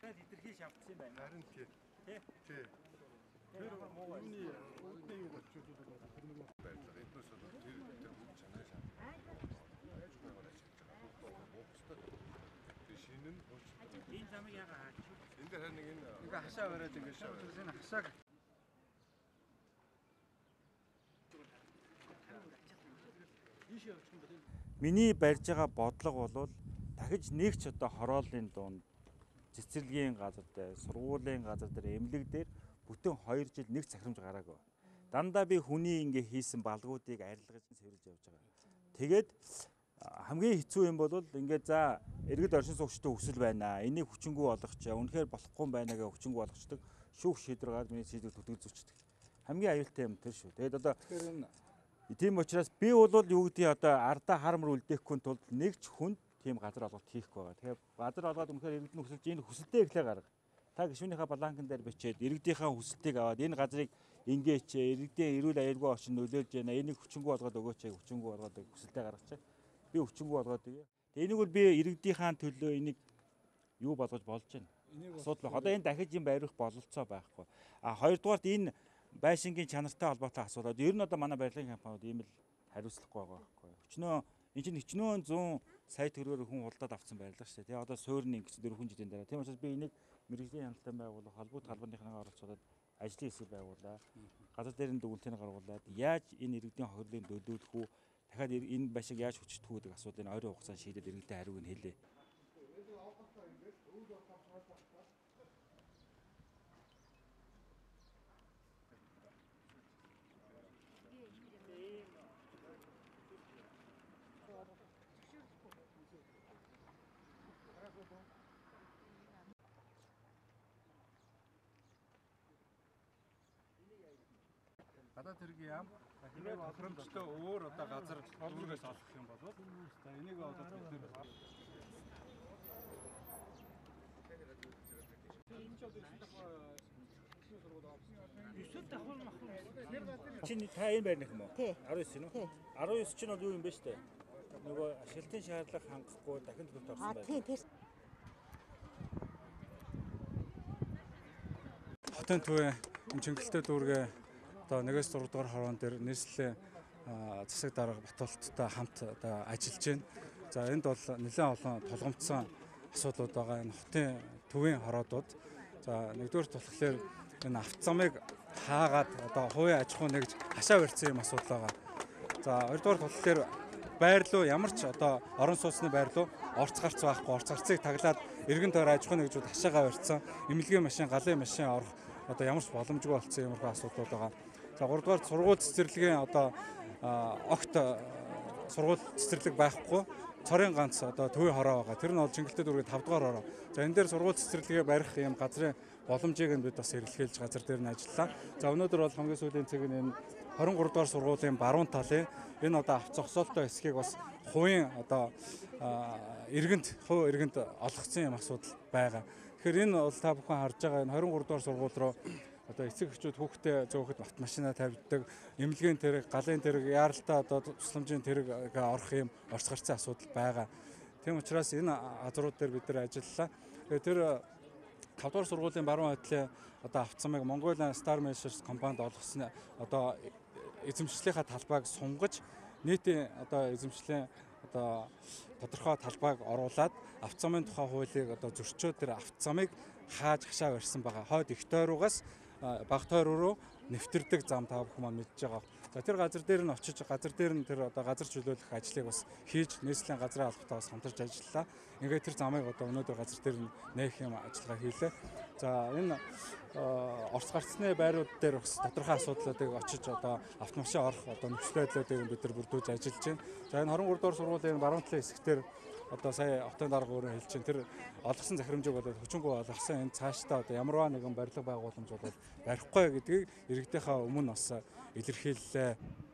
дахиад хэтэрхий шавтсан юм байна. Харин тий. Тэр үүний үүдний юу болчиход байгаа тэр нэг байдлаар эднээс бол тэр бүх чанаа шат. Тэр шинэ нь энэ замыг яагаад хаач? энэ дээр харин энэ хашаа бариад ингэж энэ хашааг Миний барьж байгаа бодлого бол дахиж нэг ч одоо хорооллын дунд цэцэрлэгийн газар дээр, сургуулийн газар дээр, эмнэлэг дээр бүтэн 2 жил нэг захирамж гараагүй. Дандаа би хүний ингээ хийсэн балгуудыг арилгаж цэвэрлж явж байгаа. Тэгээд хамгийн хэцүү юм бол ингээ за иргэд оршин суугчдын хүсэл байна. Энийг хүчингү болгоч. Үнэхээр болохгүй юм байна гэж хүчингү болгочдөг. Шүүх шийдвэр гараад миний шийдвэр төдөлж зүчдэг. Хамгийн аюултай юм тэр шүү. Тэгээд одоо тийм учраас би бол юу гэдгийг одоо ардаа хармар үлдээхгүй тулд нэг ч хүнд тийм газар олголт хийхгүй байгаа. Тэгэхээр газар олгоод үнэхээр иргэдийн хүсэлж энэ хүсэлтээ эхлээ гарга. Та гишүүнийхээ баланкан дээр бичээд иргэдийнхээ хүсэлтийг аваад энэ газрыг ингээч, иргэдийн эрүүл аюулгүй орчин нөлөөлж байна. Энийг хүчингү болгоод өгөөч, хүчингү болгоод хүсэлтээ гаргачих. Би хүчингү болгоод өгье. Тэгээ энийг бол би иргэдийнхээ төлөө энийг юу болгож болж байна. Асуудал. Одоо энэ дахиж юм барих бололцоо байхгүй. А хоёрдугаарт энэ байшингийн чанартай холбоотой асуудал. Ер нь одоо манай барилгын компаниуд ийм л хариуцлахгүй байгаа байхгүй. Өчнөө энэ чинь хичнээн 100 сая төгрөгөөр хүн худалдаад авсан барилга шүү дээ. Тэгээ одоо суурь нь ингэж 4 жилийн дараа. Тийм учраас би энийг мэрэгжлийн хяналттай байгуулах, холбоот талбарынхаа оролцоодод ажлын хэсэг байгуулаа. Газар дээрийн дүгнэлтийг гаргуулад яаж энэ иргэдийн хохирлыг нөлөөлөх үү? Дахиад энэ байшиг яаж хүчтэх үү гэдэг асуудлыг ойрын хугацаанд шийдээд иргэдэд хариуг нь хэлээ. гадаад хэргийн яам хэрэг тохиромжтой өөр одоо газар өөрөөс олох юм бол энийг одоо бид нэр Чиний та энэ байрных юм уу? 19 нь үү? 19 чинь бол юу юм бэ штэ? Нөгөө ашиглалтын шаардлага хангахгүй дахин төлөлт орсон байна. Хотын төвийн Чингэлтэй дүүргээ одоо 1-4 дугаар хорон дээр нийслэлийн засаг дарга Батуулттай хамт одоо ажиллаж байна. За энд бол нэлээд олон тулгамдсан асуудлууд байгаа. Энэ хотын төвийн хороодууд. За нэгдүгээр болохоор энэ автозамыг хаагаад одоо хувийн аж ахуй нэгж хашаа барьсан юм асуудал байгаа. За хоёрдугаар болохоор байр руу ямар ч одоо орон сууцны байр руу орц гарц байхгүй, орц гарцыг таглаад эргэн тойрон аж ахуй нэгжүүд хашаагаа барьсан. Эмнэлгийн машин, галын машин орох одоо ямар ч боломжгүй болсон юмрхүү асуудлууд байгаа. За 3 дугаар сургууль цэцэрлэгийн одоо огт сургууль цэцэрлэг байхгүй. Цорын ганц одоо төвийн хороо байгаа. Тэр нь бол Чингэлтэй дүүргийн 5 дугаар хороо. За энэ дээр сургууль цэцэрлэгээ барих юм газрын боломжийг нь бид бас эрэлхийлж газар дээр нь ажиллалаа. За өнөөдөр бол хамгийн сүүлийн цэг нь энэ 23 дугаар сургуулийн баруун талын энэ одоо авч зогсоолтой хэсгийг бас хувийн одоо хувь иргэнд олгоцсон юм асуудал байгаа. Тэгэхээр энэ бол та бүхэн харж байгаа энэ 23 дугаар сургууль руу одоо эцэг эхчүүд хүүхдээ зөөхөд автомашина тавьдаг, эмнэлгийн тэрэг, галын тэрэг, яаралтай одоо тусламжийн тэрэг орох юм орц гарцын асуудал байгаа. Тийм учраас энэ газрууд дээр бид нар ажиллалаа. Тэгээ тэр 5 дугаар сургуулийн баруун хойдлын одоо автозамыг Mongolian Star Measures компанид олгосон одоо эзэмшлийнхаа талбайг сунгаж нийтийн одоо эзэмшлийн одоо тодорхой талбайг оруулаад автозамын тухай хуулийг одоо зөрчөөд тэр автозамыг хааж хашаа барьсан байгаа. Хойд их тойруугаас баг тойруу руу нэвтэрдэг зам та бүхэн маань мэдж байгаа. За тэр газар дээр нь очиж газар дээр нь тэр одоо газар чөлөөлөх ажлыг бас хийж нийслэлийн газрын албатай бас хамтарч ажиллалаа. Ингээд тэр замыг одоо өнөөдөр газар дээр нь нээх юм ажиллагаа хийлээ. За энэ орц гарцны байрууд дээр бас тодорхой асуудлуудыг очиж одоо автомашин орох одоо нөхцөл байдлуудыг бид нар бүрдүүлж ажиллаж байна. За энэ 23 дугаар сургуулийн баруун талын хэсгээр одоо сая хотын дарга өөрөө хэлж чинь тэр олгосон захирамжийг болоод хүчингү олгосон энэ цаашдаа одоо ямарваа нэгэн барилга байгууламж бол барихгүй гэдгийг иргэдийнхээ өмнө бас илэрхийллээ.